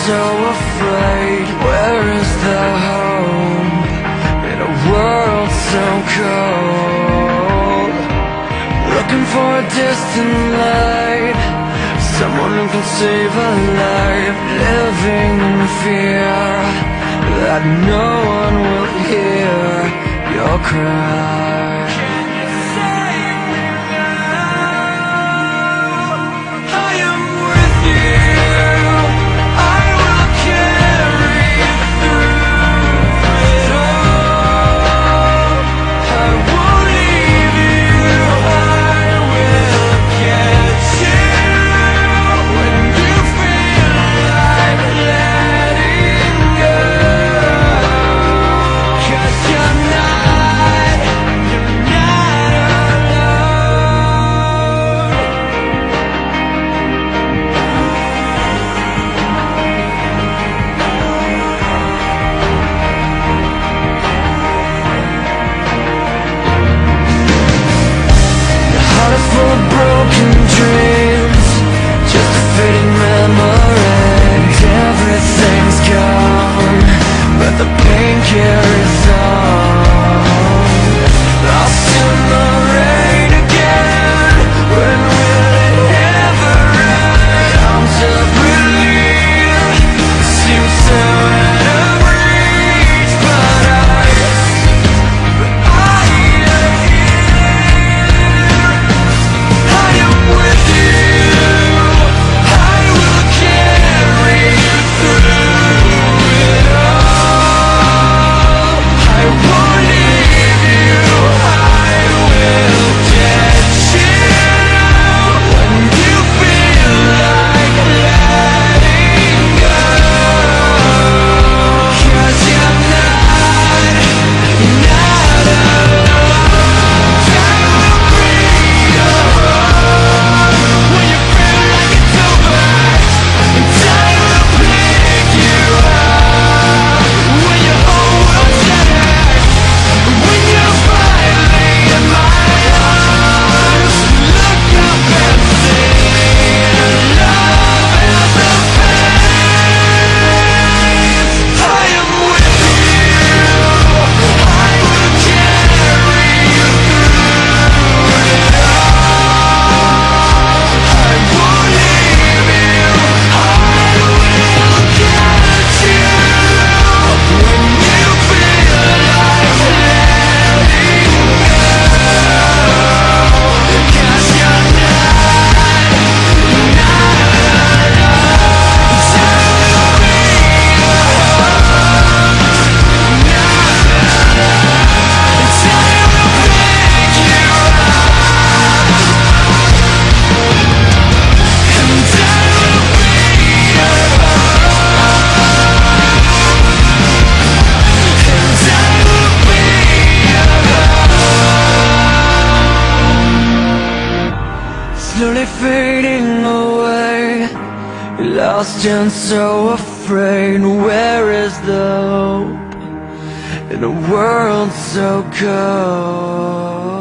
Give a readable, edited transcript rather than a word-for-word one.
so afraid. Where is the hope in a world so cold? Looking for a distant light, someone who can save a life. Living in fear that no one will hear your cry. Full of broken dreams, just a fading memory. Everything's gone, but the pain carries on. Lost in the rain again. When will it ever end? Arms of relief seem so out of reach, but I am here. I am with you. I will carry you through it all. I won't leave you. I will get you when you feel like letting go. 'Cause you're not alone. I will bring you home when you feel like it's over, and I will pick you up when your whole world's shattered. When you're finally in my arms, look up and see love as a face. I am with you. I will carry you through it all. I won't leave you. I will get you when you feel like letting go. 'Cause you're not alone. I will bring you home. Not alone. I will pick you up, and I will bring you home. Slowly fading away, lost and so afraid. Where is the hope in a world so cold?